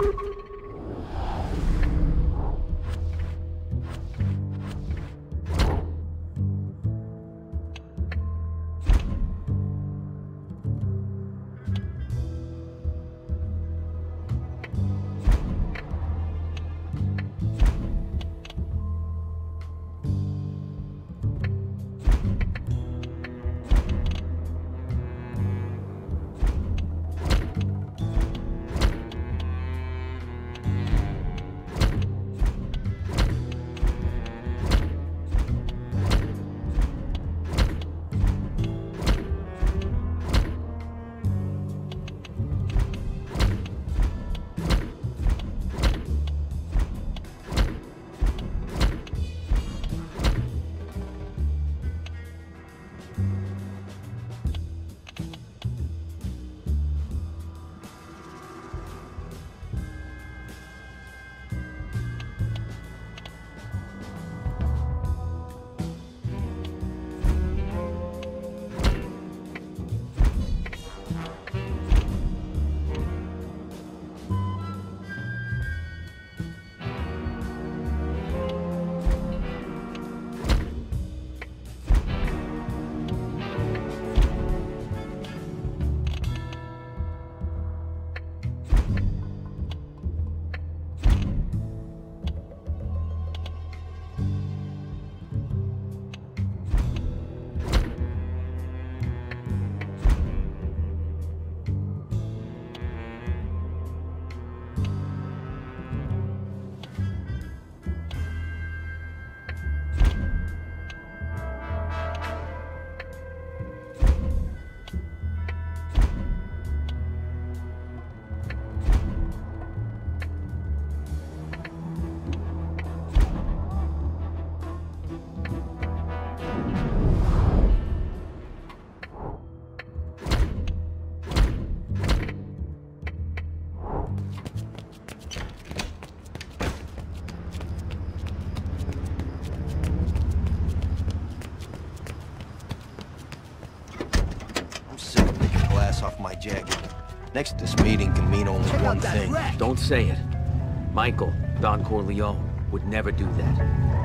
Off my jacket. Next, this meeting can mean only one thing. Don't say it. Michael, Don Corleone, would never do that.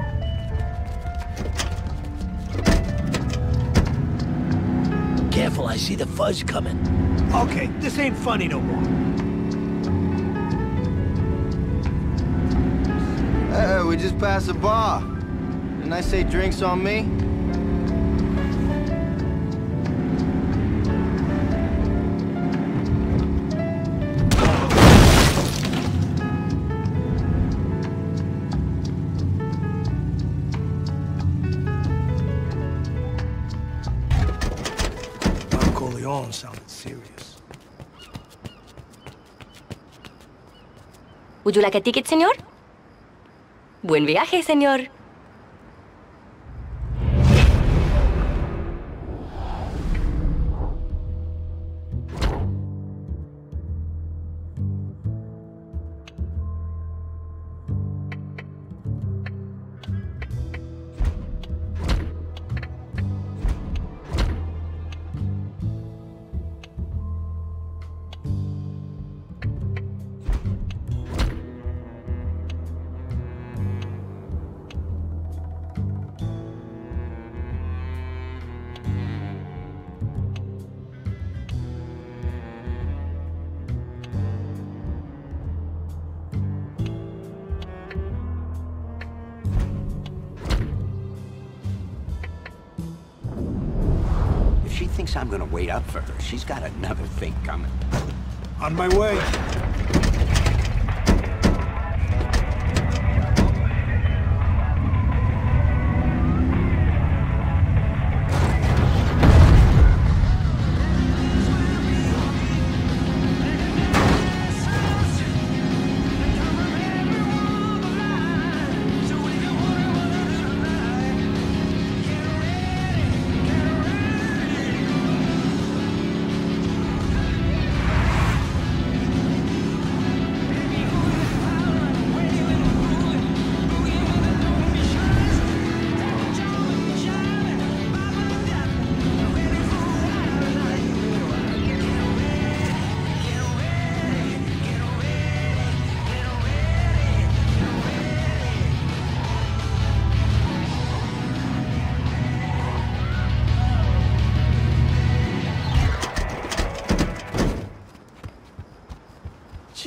Careful, I see the fuzz coming. Okay, this ain't funny no more. We just passed a bar. Didn't I say drinks on me? Sounded serious. Would you like a ticket, señor? Buen viaje, señor. If she thinks I'm gonna wait up for her, she's got another thing coming. On my way.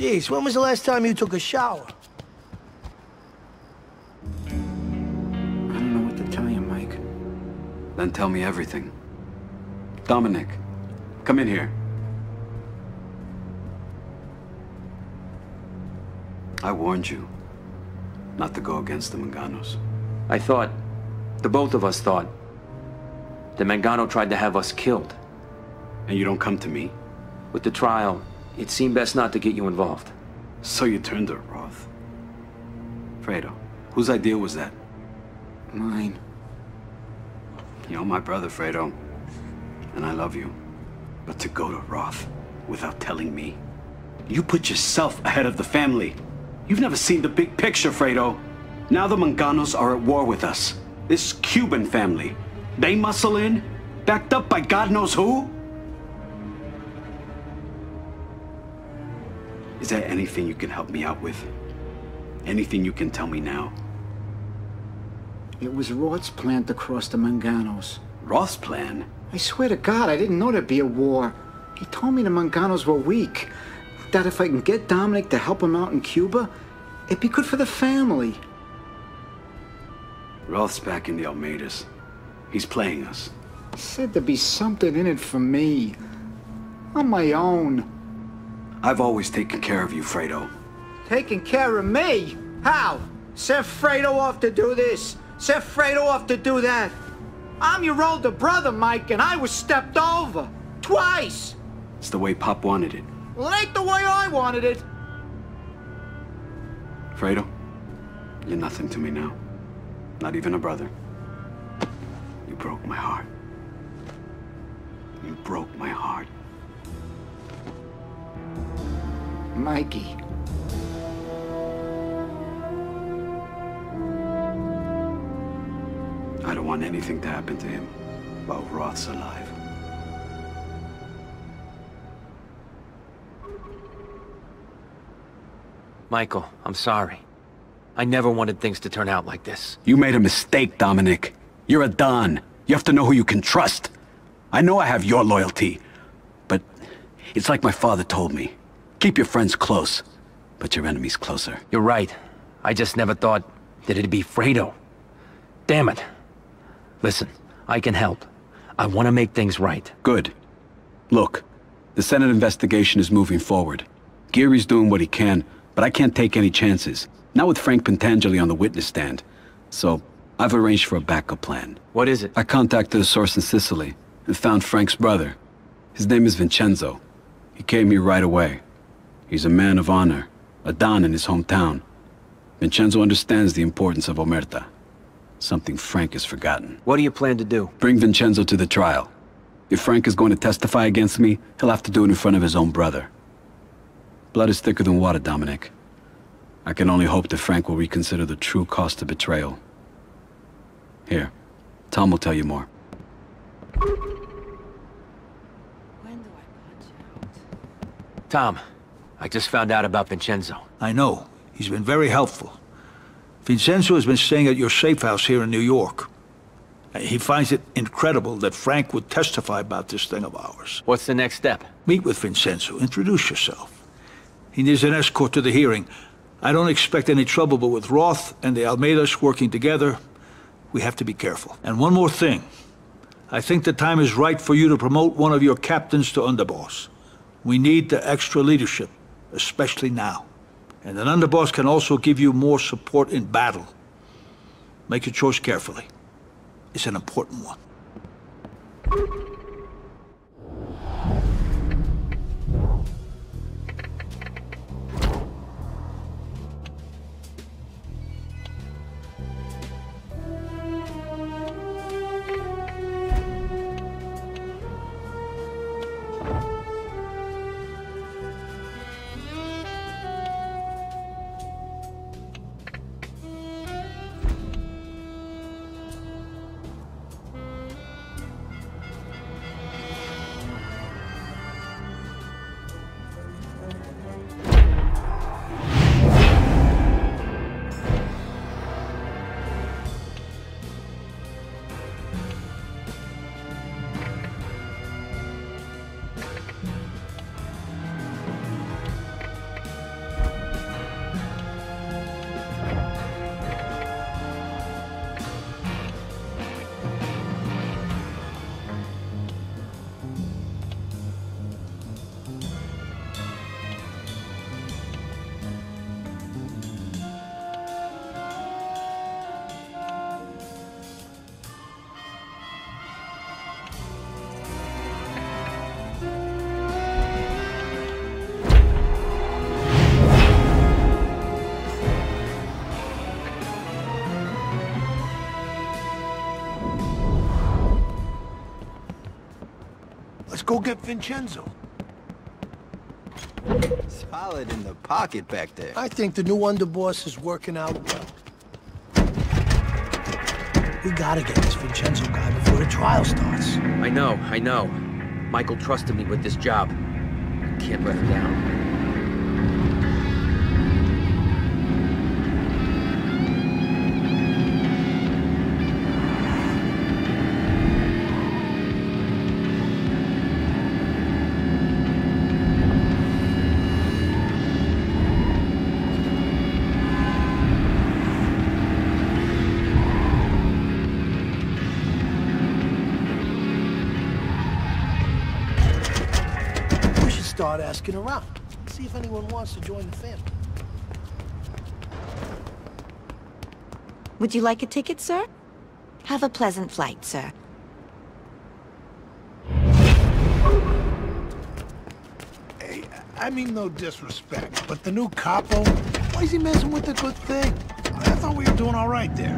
Jeez, when was the last time you took a shower? I don't know what to tell you, Mike. Then tell me everything. Dominic, come in here. I warned you not to go against the Manganos. I thought, the both of us thought, the Mangano tried to have us killed. And you don't come to me? With the trial, it seemed best not to get you involved. So you turned to Roth. Fredo, whose idea was that? Mine. You're my brother, Fredo. And I love you. But to go to Roth without telling me? You put yourself ahead of the family. You've never seen the big picture, Fredo. Now the Manganos are at war with us. This Cuban family. They muscle in, backed up by God knows who? Is there anything you can help me out with? Anything you can tell me now? It was Roth's plan to cross the Manganos. Roth's plan? I swear to God, I didn't know there'd be a war. He told me the Manganos were weak. That if I can get Dominic to help him out in Cuba, it'd be good for the family. Roth's back in the Almeidas. He's playing us. He said there'd be something in it for me. On my own. I've always taken care of you, Fredo. Taking care of me? How? Set Fredo off to do this. Set Fredo off to do that. I'm your older brother, Mike, and I was stepped over. Twice. It's the way Pop wanted it. Well, it ain't the way I wanted it. Fredo, you're nothing to me now. Not even a brother. You broke my heart. You broke my heart. Mikey. I don't want anything to happen to him while Roth's alive. Michael, I'm sorry. I never wanted things to turn out like this. You made a mistake, Dominic. You're a Don. You have to know who you can trust. I know I have your loyalty, but it's like my father told me. Keep your friends close, but your enemies closer. You're right. I just never thought that it'd be Fredo. Damn it. Listen, I can help. I want to make things right. Good. Look, the Senate investigation is moving forward. Geary's doing what he can, but I can't take any chances. Not with Frank Pentangeli on the witness stand. So, I've arranged for a backup plan. What is it? I contacted a source in Sicily and found Frank's brother. His name is Vincenzo. He came here right away. He's a man of honor, a Don in his hometown. Vincenzo understands the importance of Omerta. Something Frank has forgotten. What do you plan to do? Bring Vincenzo to the trial. If Frank is going to testify against me, he'll have to do it in front of his own brother. Blood is thicker than water, Dominic. I can only hope that Frank will reconsider the true cost of betrayal. Here, Tom will tell you more. Tom, I just found out about Vincenzo. I know. He's been very helpful. Vincenzo has been staying at your safe house here in New York. He finds it incredible that Frank would testify about this thing of ours. What's the next step? Meet with Vincenzo. Introduce yourself. He needs an escort to the hearing. I don't expect any trouble, but with Roth and the Almeidas working together, we have to be careful. And one more thing. I think the time is right for you to promote one of your captains to underboss. We need the extra leadership, especially now. And an underboss can also give you more support in battle. Make your choice carefully. It's an important one. go get Vincenzo. Solid in the pocket back there. I think the new underboss is working out well. We gotta get this Vincenzo guy before the trial starts. I know. Michael trusted me with this job. Can't let him down. Start asking around. See if anyone wants to join the family. Would you like a ticket, sir? Have a pleasant flight, sir. Hey, I mean no disrespect, but the new capo, why is he messing with the good thing? I thought we were doing all right there.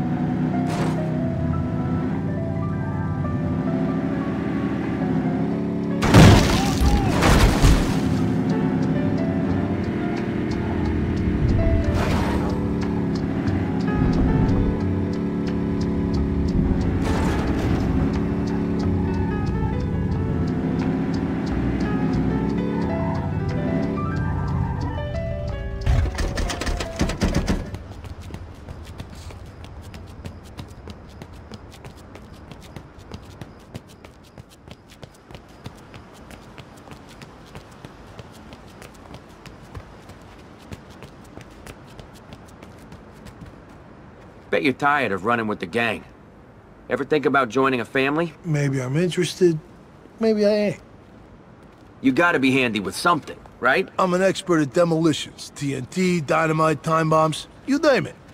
Bet you're tired of running with the gang. Ever think about joining a family? Maybe I'm interested, maybe I ain't. You gotta be handy with something, right? I'm an expert at demolitions. TNT, dynamite, time bombs, you name it.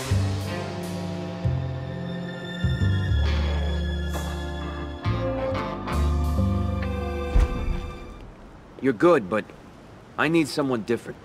You're good, but I need someone different.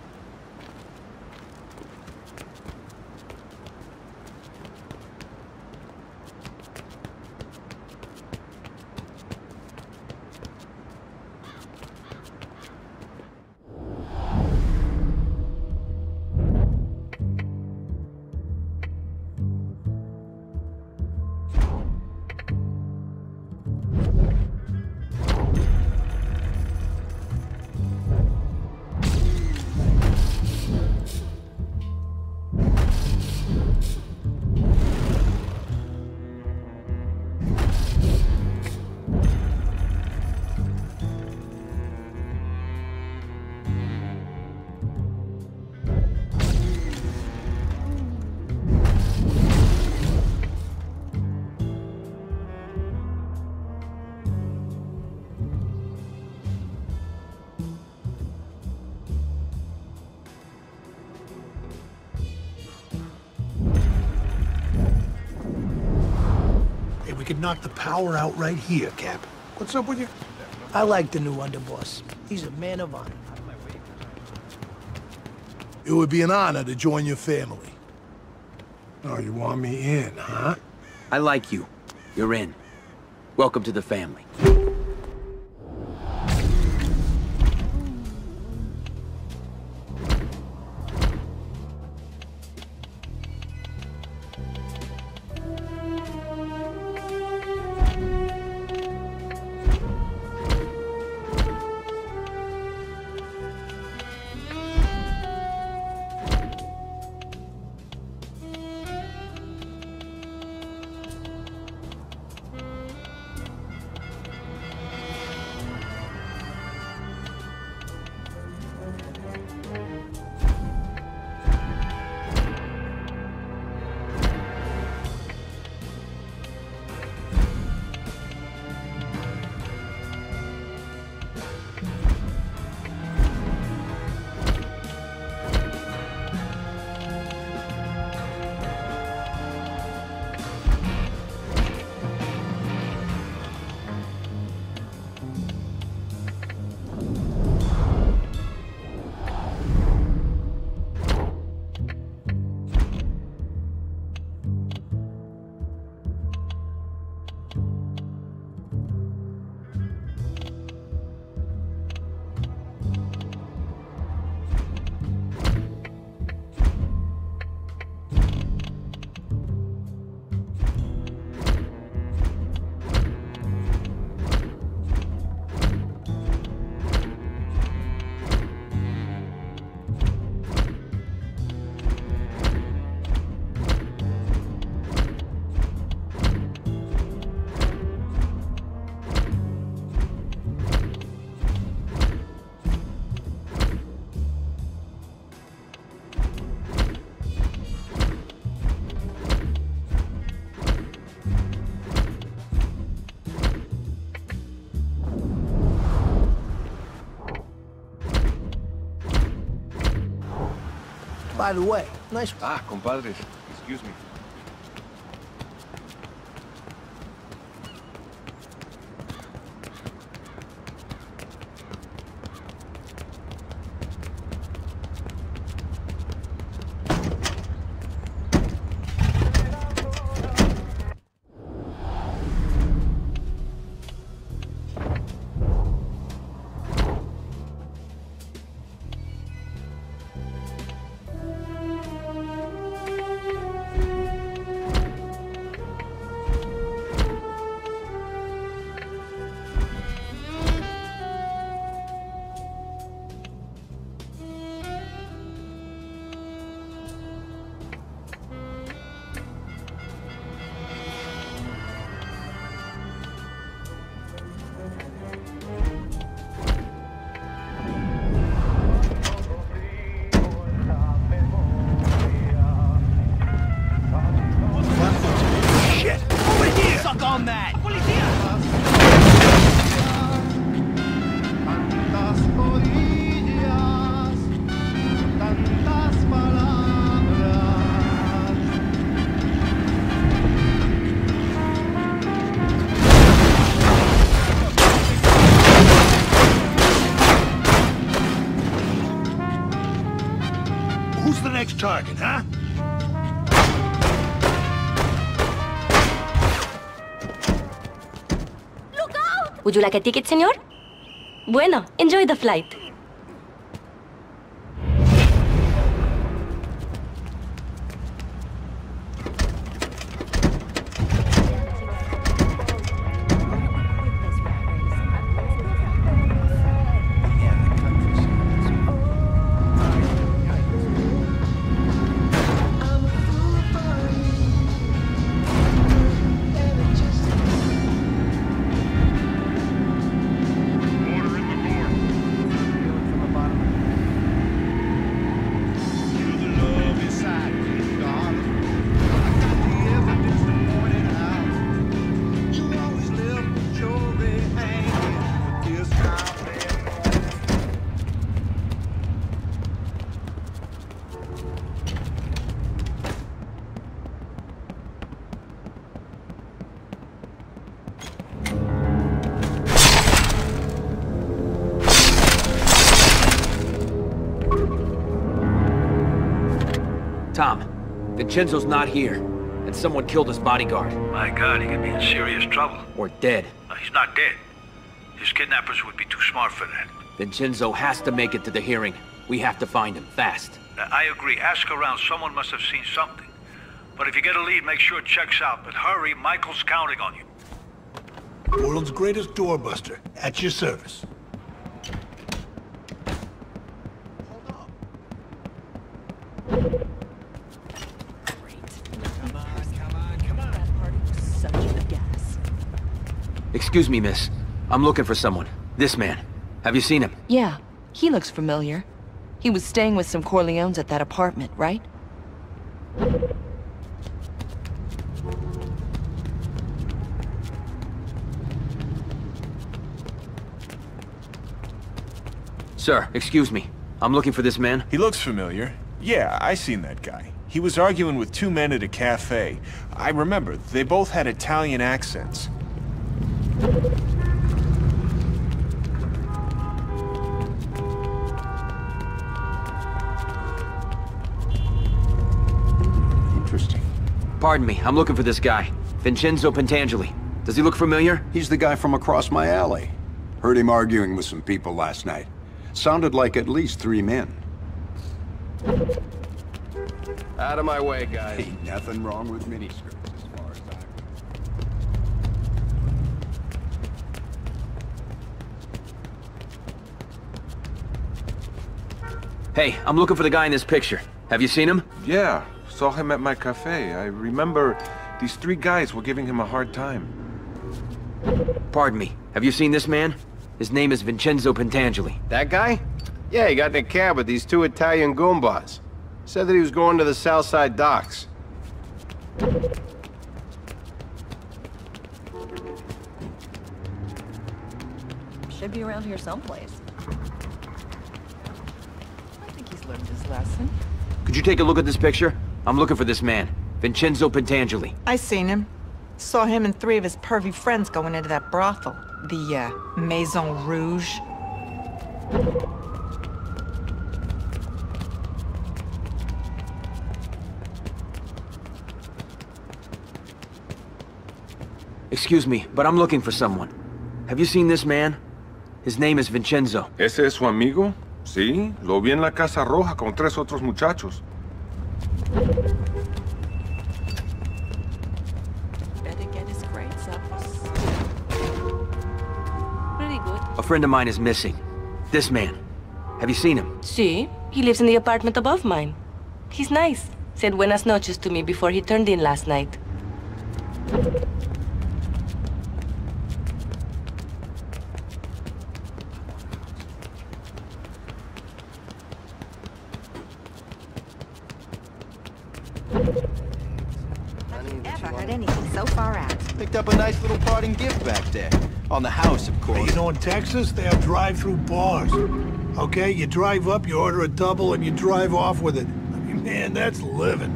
We could knock the power out right here, Cap. What's up with you? I like the new underboss. He's a man of honor. It would be an honor to join your family. Oh, you want me in, huh? I like you. You're in. Welcome to the family. By the way, nice... Ah, compadres. Excuse me. Who's the next target, huh? Look out! Would you like a ticket, senor? Bueno, enjoy the flight. Tom, Vincenzo's not here, and someone killed his bodyguard. My God, he could be in serious trouble. Or dead. No, he's not dead. His kidnappers would be too smart for that. Vincenzo has to make it to the hearing. We have to find him, fast. I agree. Ask around. Someone must have seen something. But if you get a lead, make sure it checks out. But hurry, Michael's counting on you. World's greatest doorbuster. At your service. Excuse me, miss. I'm looking for someone. This man. Have you seen him? Yeah, he looks familiar. He was staying with some Corleones at that apartment, right? Sir, excuse me. I'm looking for this man. He looks familiar. Yeah, I seen that guy. He was arguing with two men at a cafe. I remember, they both had Italian accents. Interesting. Pardon me, I'm looking for this guy. Vincenzo Pentangeli. Does he look familiar? He's the guy from across my alley. Heard him arguing with some people last night. Sounded like at least 3 men. Out of my way, guys. Ain't nothing wrong with miniskirts as far as Hey, I'm looking for the guy in this picture. Have you seen him? Yeah, saw him at my cafe. I remember these 3 guys were giving him a hard time. Pardon me, have you seen this man? His name is Vincenzo Pentangeli. That guy? Yeah, he got in a cab with these 2 Italian goombas. Said that he was going to the Southside docks. Should be around here someplace. I think he's learned his lesson. Could you take a look at this picture? I'm looking for this man, Vincenzo Pentangeli. I seen him. Saw him and 3 of his pervy friends going into that brothel. The, Maison Rouge. Excuse me, but I'm looking for someone. Have you seen this man? His name is Vincenzo. ¿Ese es su amigo? Sí, lo vi en la Casa Roja con 3 otros muchachos. Better get his grades up. Pretty good. A friend of mine is missing. This man. Have you seen him? See? He lives in the apartment above mine. He's nice. Said buenas noches to me before he turned in last night. Ever heard anything so far out? Picked up a nice little parting gift back there. On the house, of course. You know, in Texas, they have drive-through bars. Okay, you drive up, you order a double, and you drive off with it. I mean, man, that's living.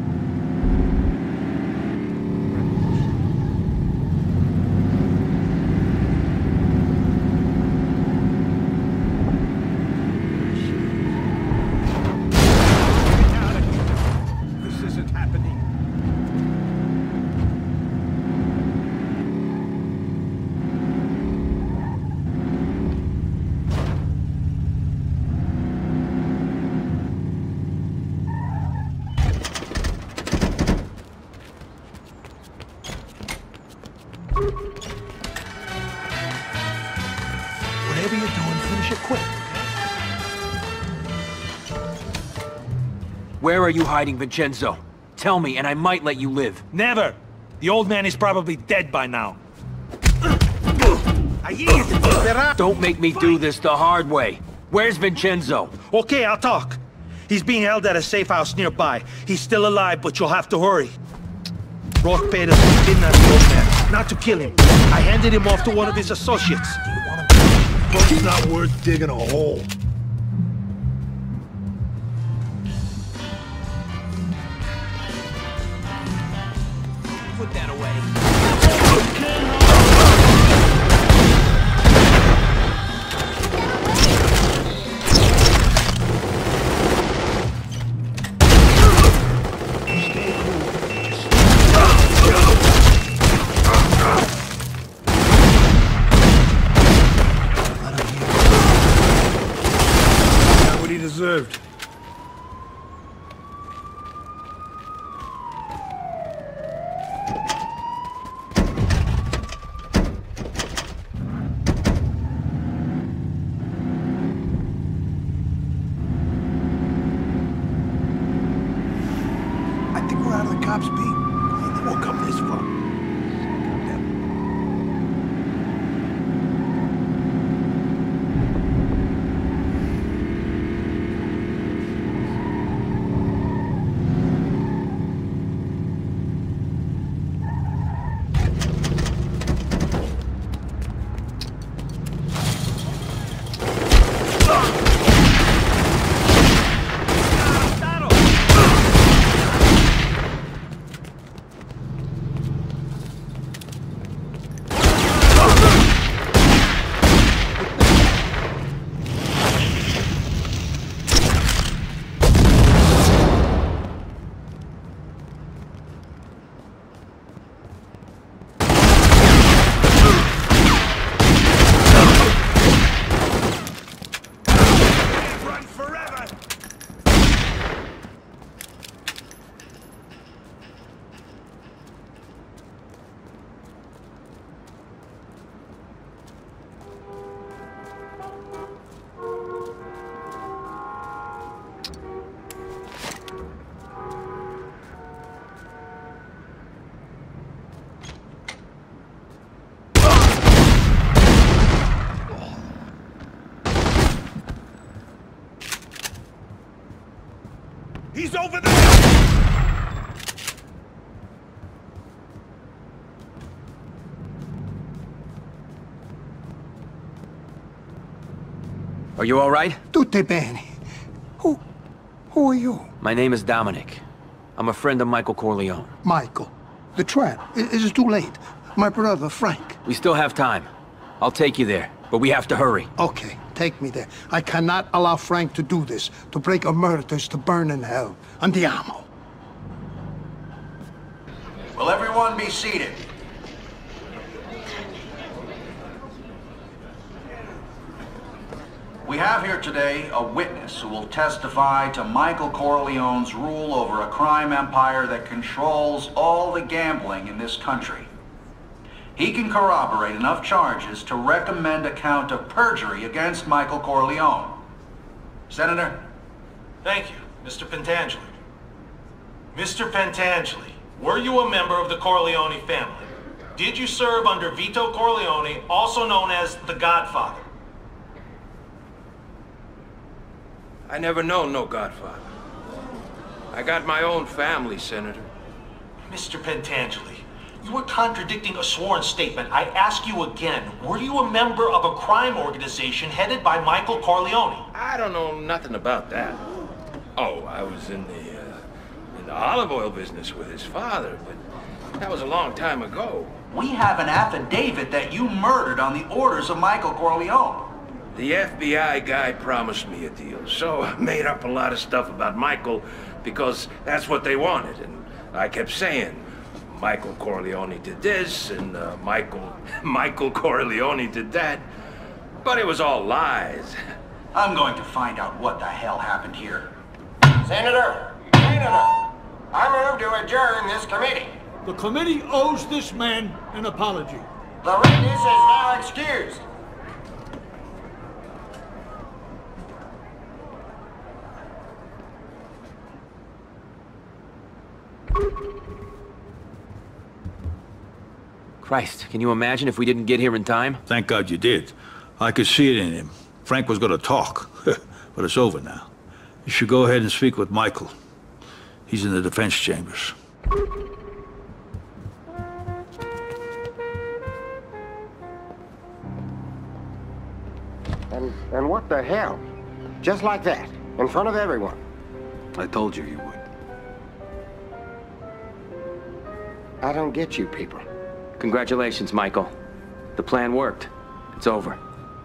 Whatever you're doing, finish it quick. Where are you hiding, Vincenzo? Tell me, and I might let you live. Never! The old man is probably dead by now. Don't make me do this the hard way. Where's Vincenzo? Okay, I'll talk. He's being held at a safe house nearby. He's still alive, but you'll have to hurry. Roth paid us to kidnap the old man, not to kill him. I handed him off to one of his associates. But it's not worth digging a hole. Put that away. Deserved. I think we're out of the cops' beat. They won't come this far. He's over there! Are you all right? Tutte bene. Who Who are you? My name is Dominic. I'm a friend of Michael Corleone. Michael. The trap. It's too late. My brother, Frank. We still have time. I'll take you there, but we have to hurry. Okay, take me there. I cannot allow Frank to do this, to break emeritus, to burn in hell. Andiamo. Will everyone be seated? We have here today a witness who will testify to Michael Corleone's rule over a crime empire that controls all the gambling in this country. He can corroborate enough charges to recommend a count of perjury against Michael Corleone. Senator? Thank you, Mr. Pentangeli. Mr. Pentangeli, were you a member of the Corleone family? Did you serve under Vito Corleone, also known as the Godfather? I never known no Godfather. I got my own family, Senator. Mr. Pentangeli, you were contradicting a sworn statement. I ask you again, were you a member of a crime organization headed by Michael Corleone? I don't know nothing about that. Oh, I was in the olive oil business with his father, but that was a long time ago. We have an affidavit that you murdered on the orders of Michael Corleone. The FBI guy promised me a deal, so I made up a lot of stuff about Michael because that's what they wanted, and I kept saying, Michael Corleone did this, and Michael Corleone did that, but it was all lies. I'm going to find out what the hell happened here. Senator, I move to adjourn this committee. The committee owes this man an apology. The witness is now excused. Christ, can you imagine if we didn't get here in time? Thank God you did. I could see it in him. Frank was going to talk, but it's over now. You should go ahead and speak with Michael. He's in the defense chambers. And what the hell? Just like that, in front of everyone. I told you you would. I don't get you people. Congratulations, Michael. The plan worked. It's over.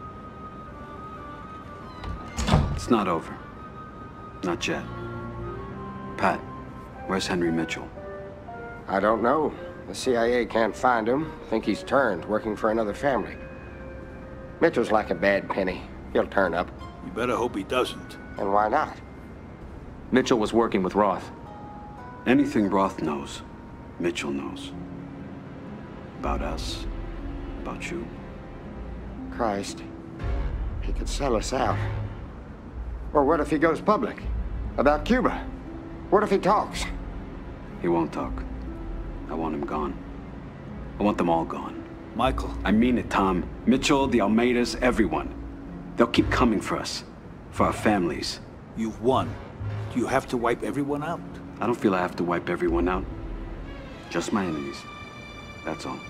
It's not over. Not yet. Pat, where's Henry Mitchell? I don't know. The CIA can't find him. Think he's turned, working for another family. Mitchell's like a bad penny. He'll turn up. You better hope he doesn't. And why not? Mitchell was working with Roth. Anything Roth knows, Mitchell knows. About us, about you. Christ, he could sell us out. Or what if he goes public? About Cuba? What if he talks? He won't talk. I want him gone. I want them all gone. Michael. I mean it, Tom. Mitchell, the Almeidas, everyone. They'll keep coming for us. For our families. You've won. Do you have to wipe everyone out? I don't feel I have to wipe everyone out. Just my enemies. That's all.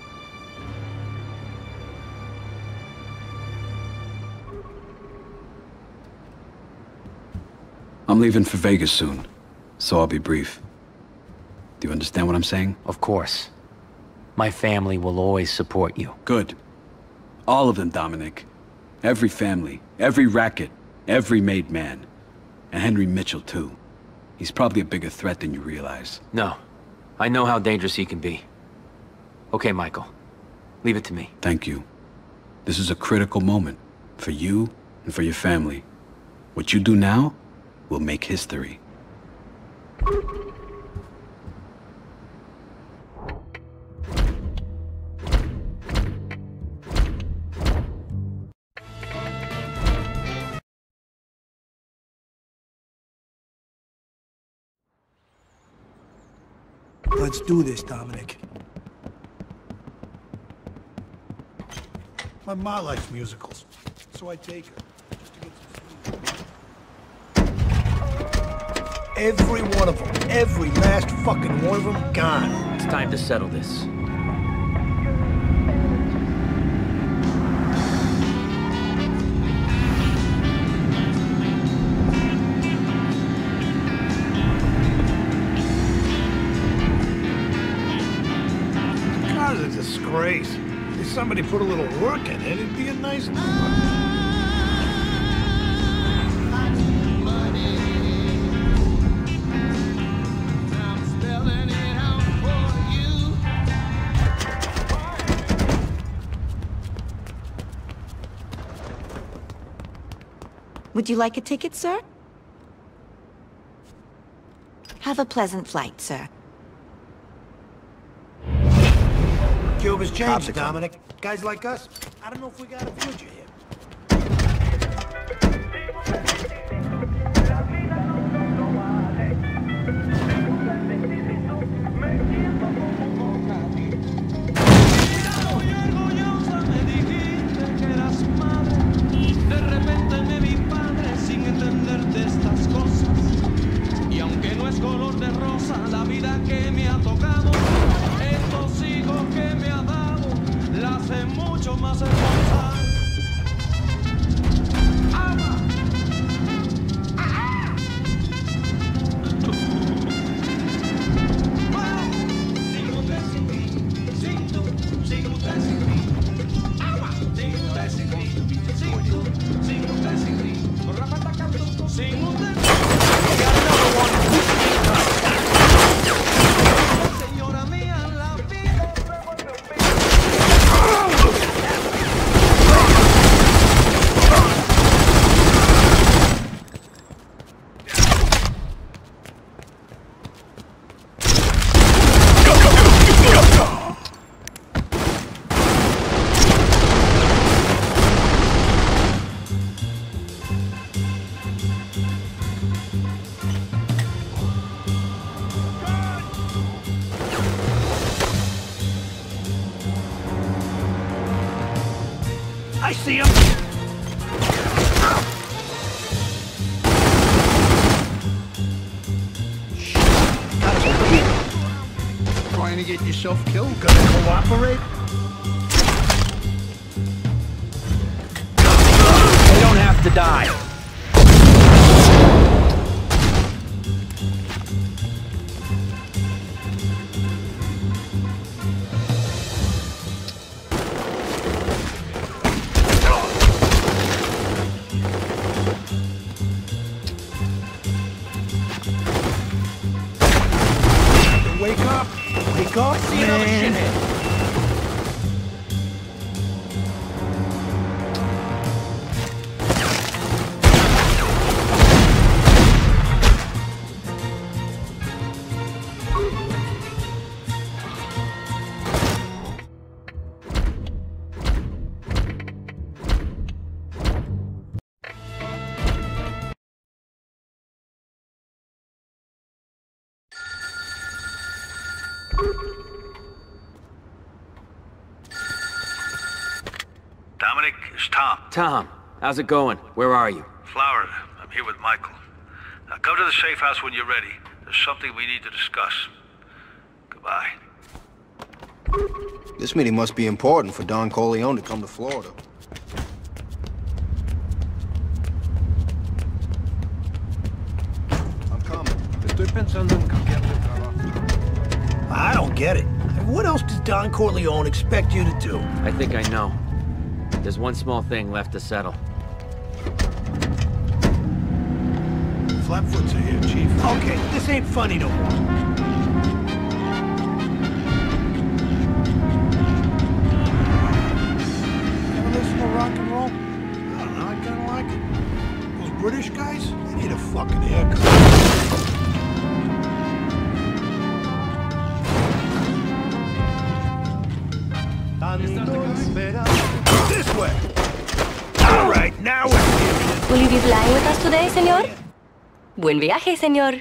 I'm leaving for Vegas soon, so I'll be brief. Do you understand what I'm saying? Of course. My family will always support you. Good. All of them, Dominic. Every family, every racket, every made man. And Henry Mitchell, too. He's probably a bigger threat than you realize. No. I know how dangerous he can be. Okay, Michael. Leave it to me. Thank you. This is a critical moment. For you and for your family. What you do now will make history. Let's do this, Dominic. My ma likes musicals, so I take her. Every one of them, every last fucking one of them, gone. It's time to settle this. disgrace. If somebody put a little work in it, it'd be a nice number. Would you like a ticket, sir? Have a pleasant flight, sir. Cuba's changed, Dominic. Guys like us, I don't know if we got a future here. I see him! Trying to get yourself killed? Gonna cooperate? They don't have to die. Wake up! Wake up! See another shithead! Dominic, it's Tom. Tom, how's it going? Where are you? Florida. I'm here with Michael. Now come to the safe house when you're ready. There's something we need to discuss. Goodbye. This meeting must be important for Don Corleone to come to Florida. I'm coming. Estoy pensando en cambiar de trabajo. I don't get it. What else does Don Corleone expect you to do? I think I know. There's one small thing left to settle. Flatfoots are here, Chief. Okay, this ain't funny no more. Ever listen to rock and roll? I don't know, I kinda like it. Those British guys, they need a fucking haircut. This way! Alright, now we're... Will you be flying with us today, señor? Buen viaje, señor.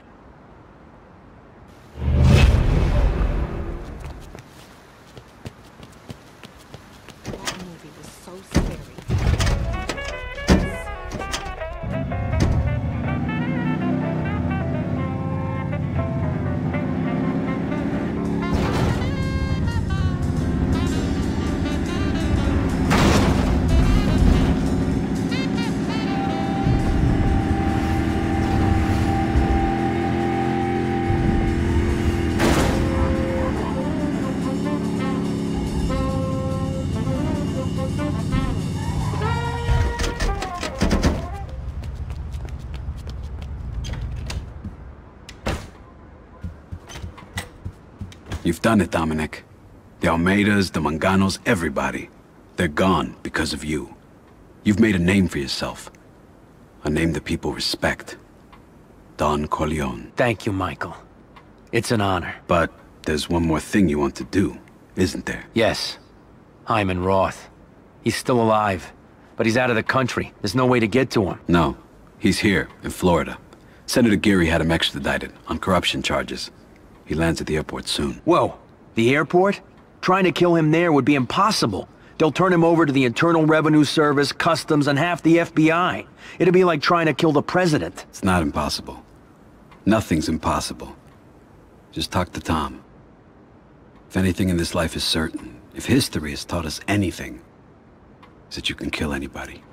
You've done it, Dominic. The Almeidas, the Manganos, everybody. They're gone because of you. You've made a name for yourself. A name that people respect. Don Corleone. Thank you, Michael. It's an honor. But there's one more thing you want to do, isn't there? Yes. Hyman Roth. He's still alive, but he's out of the country. There's no way to get to him. No. He's here, in Florida. Senator Geary had him extradited on corruption charges. He lands at the airport soon. Whoa. The airport? Trying to kill him there would be impossible. They'll turn him over to the Internal Revenue Service, Customs, and half the FBI. It'd be like trying to kill the president. It's not impossible. Nothing's impossible. Just talk to Tom. If anything in this life is certain, if history has taught us anything, it's that you can kill anybody.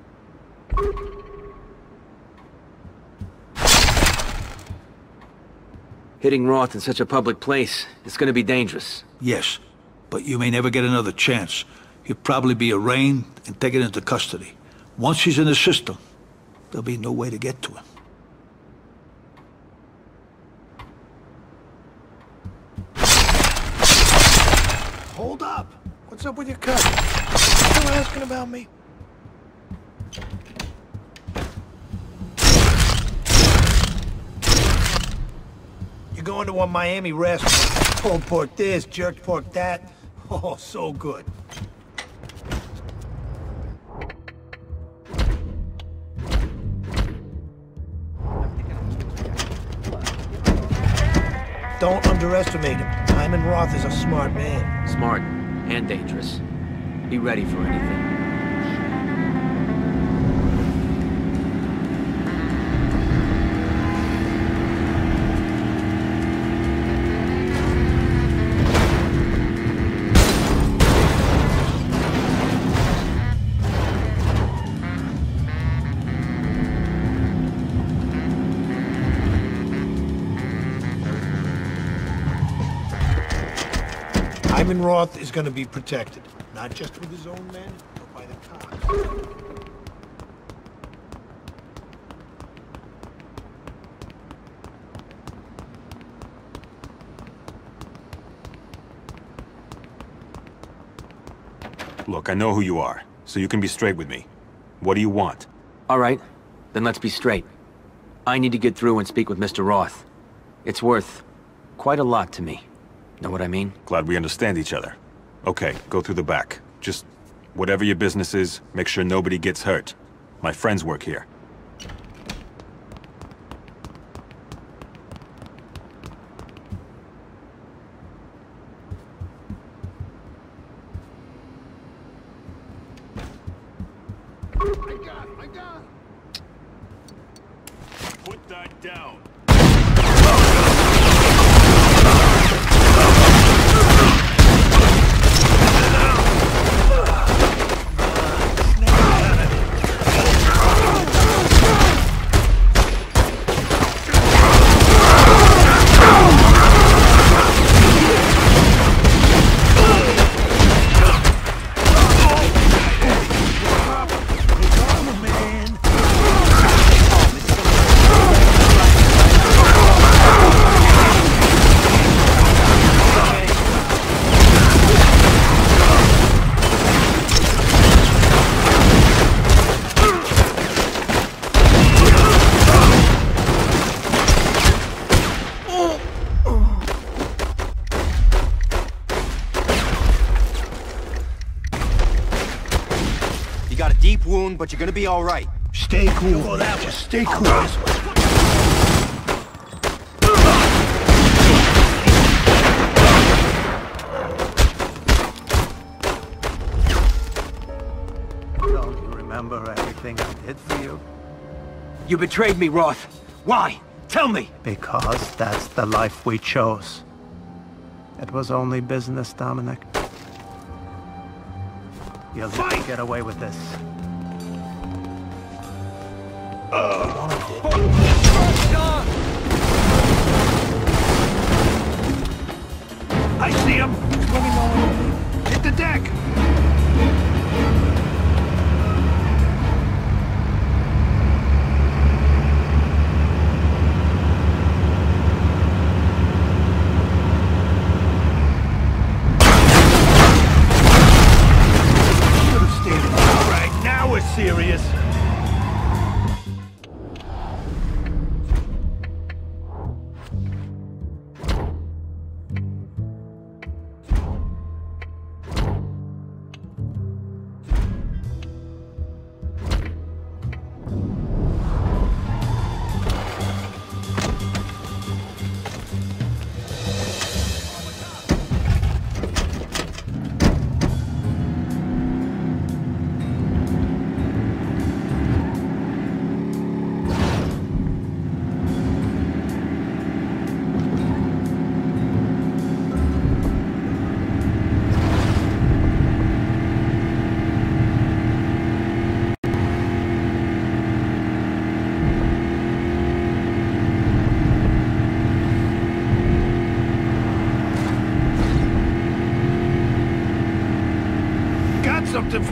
Hitting Roth in such a public place, it's gonna be dangerous. Yes, but you may never get another chance. He'll probably be arraigned and taken into custody. Once he's in the system, there'll be no way to get to him. Hold up. What's up with your cousin? Still asking about me? You're going to a Miami restaurant. Pulled pork this, jerk pork that. Oh, so good. Don't underestimate him. Hyman Roth is a smart man. Smart and dangerous. Be ready for anything. Hyman Roth is going to be protected, not just with his own men, but by the cops. Look, I know who you are, so you can be straight with me. What do you want? All right, then let's be straight. I need to get through and speak with Mr. Roth. It's worth quite a lot to me. Know what I mean? Glad we understand each other. Okay, go through the back. Just whatever your business is, make sure nobody gets hurt. My friends work here. I got him. Put that down. You got a deep wound, but you're gonna be all right. Stay cool. Just stay cool. Don't you remember everything I did for you? You betrayed me, Roth. Why? Tell me! Because that's the life we chose. It was only business, Dominic. You'll never get away with this. I see him. Let me know when you leave. Hit the deck.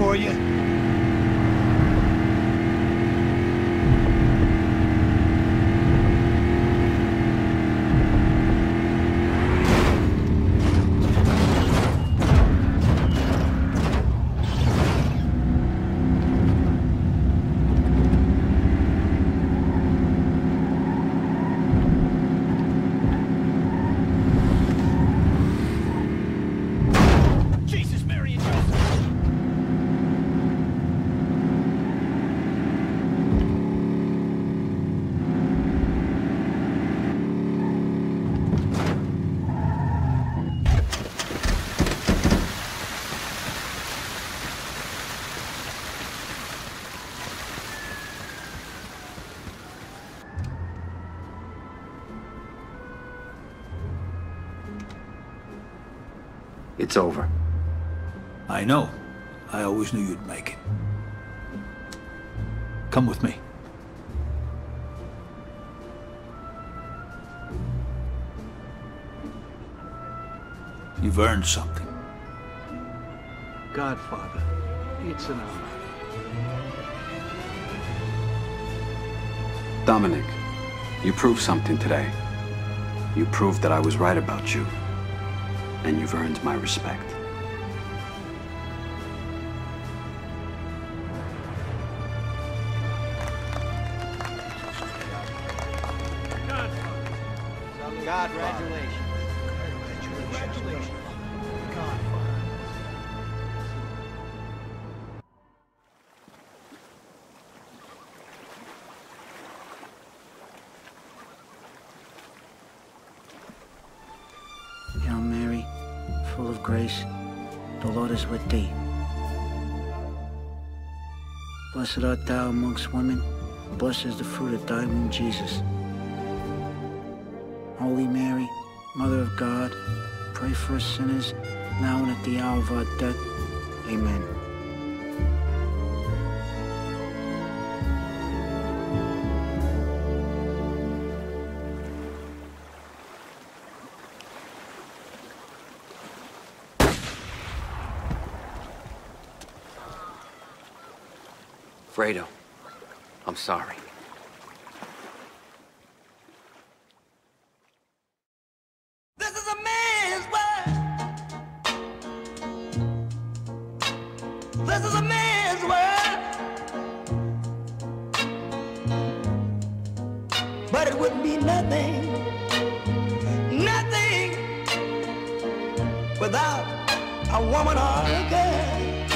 for you? It's over. I know. I always knew you'd make it. Come with me. You've earned something. Godfather, it's an honor. Dominic, you proved something today. You proved that I was right about you. And you've earned my respect. Congratulations. Congratulations. Hail Mary, full of grace, the Lord is with thee. Blessed art thou amongst women, blessed is the fruit of thy womb, Jesus. Holy Mary, Mother of God, pray for us sinners, now and at the hour of our death. Amen. Fredo, I'm sorry. This is a man's world. This is a man's world. But it wouldn't be nothing, nothing without a woman or a girl.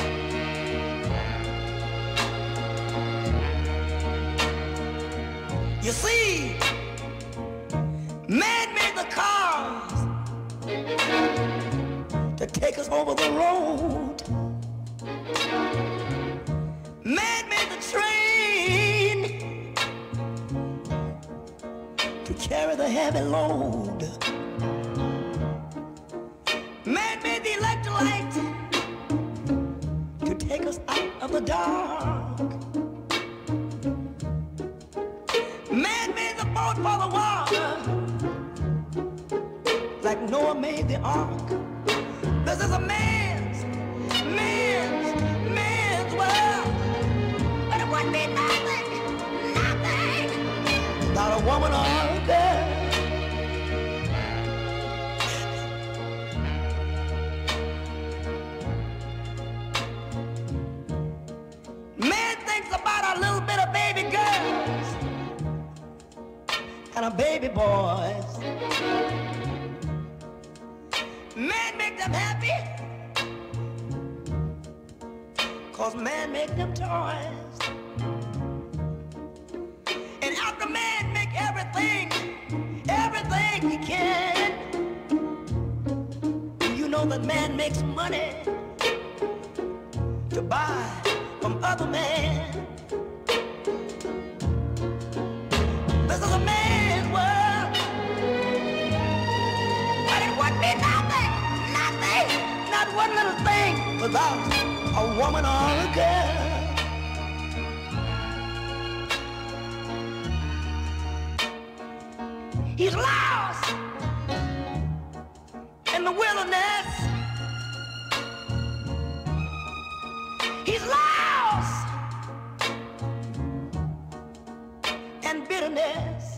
You see, man made the cars to take us over the road. Man made the train to carry the heavy load. Man made the electric light to take us out of the dark. Man made the boat for the water, like Noah made the ark. This is a man's world. But it wouldn't be nothing, without a woman or a girl. Man thinks about a little bit of baby girls and a baby boys. Man make them happy, 'cause man make them toys. And after man make everything he can, you know that man makes money to buy from other men. This is a man's world, but it wouldn't be nothing, not one little thing without a woman or a girl. He's lost in the wilderness. He's happiness.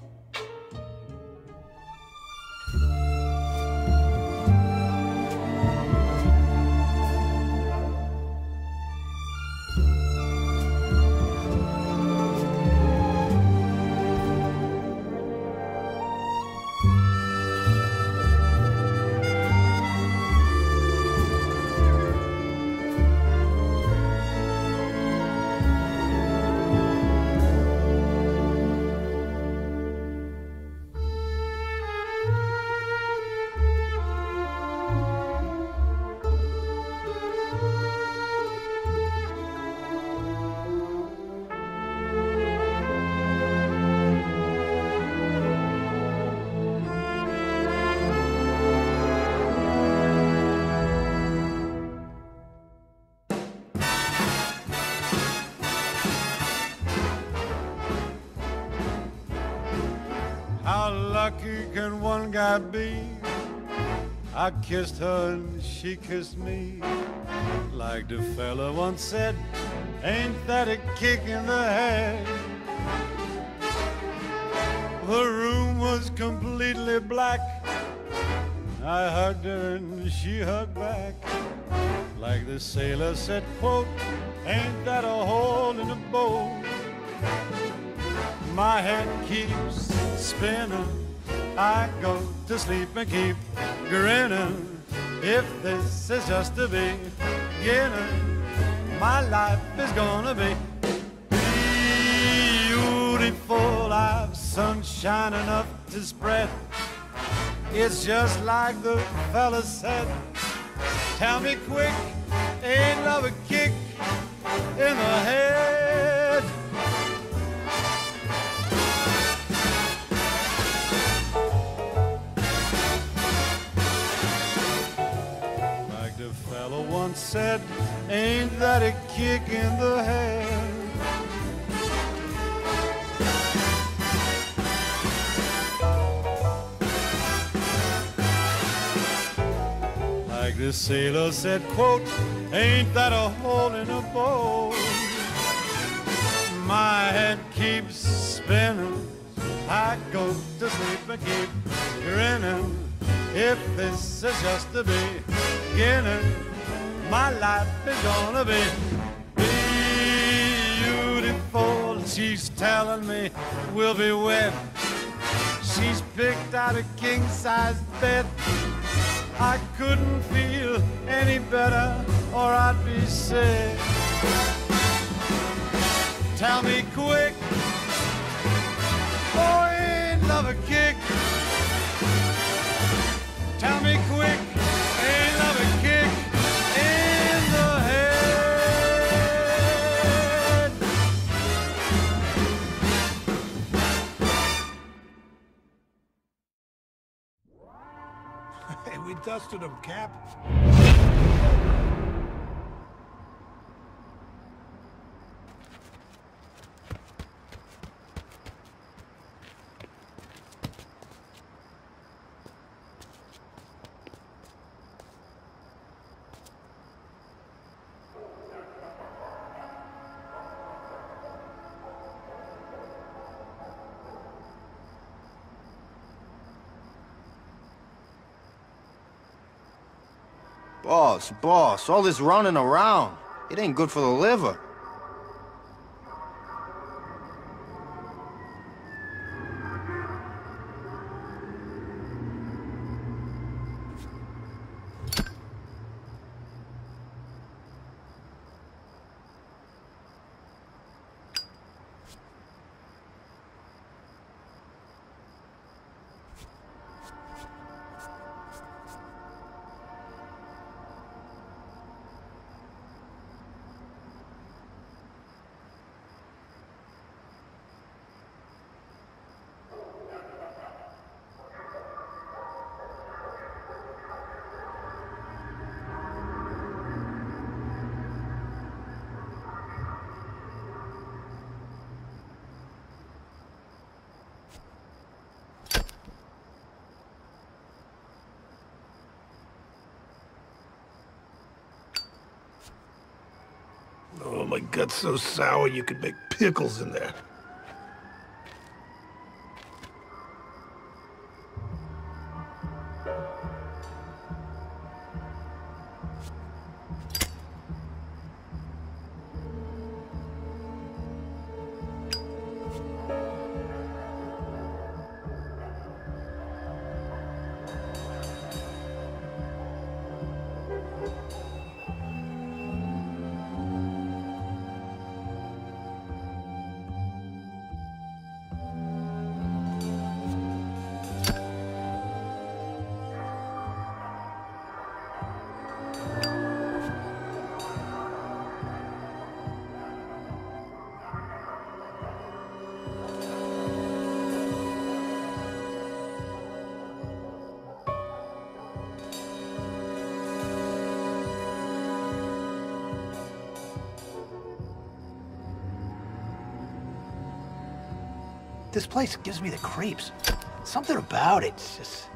How lucky can one guy be? I kissed her and she kissed me. Like the fella once said, ain't that a kick in the head? The room was completely black. I hugged her and she hugged back. Like the sailor said, quote, ain't that a hole in the boat? My head keeps spinning. I go to sleep and keep grinning. If this is just the beginning, my life is gonna be beautiful. I've sunshine enough to spread. It's just like the fella said. Tell me quick, ain't love a kick in the head? Like the fellow once said, ain't that a kick in the head? Like the sailor said, quote, ain't that a hole in a boat? My head keeps spinning. I go to sleep and keep grinning. If this is just the beginning, my life is gonna be beautiful. She's telling me we'll be wed. She's picked out a king-size bed. I couldn't feel any better or I'd be sick. Tell me quick, oh, ain't love a kick? Tell me quick, ain't love a kick in the head? Hey, we dusted him, Cap. Boss, all this running around, it ain't good for the liver. Oh, my gut's so sour you could make pickles in there. This place gives me the creeps. Something about it's just...